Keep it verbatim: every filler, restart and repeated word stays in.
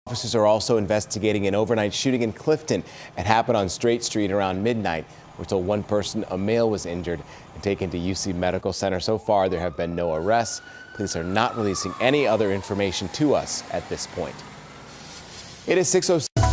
Officers are also investigating an overnight shooting in Clifton. It happened on Straight Street around midnight. We're told one person, a male, was injured and taken to U C Medical Center. So far, there have been no arrests. Police are not releasing any other information to us at this point. It is six oh six.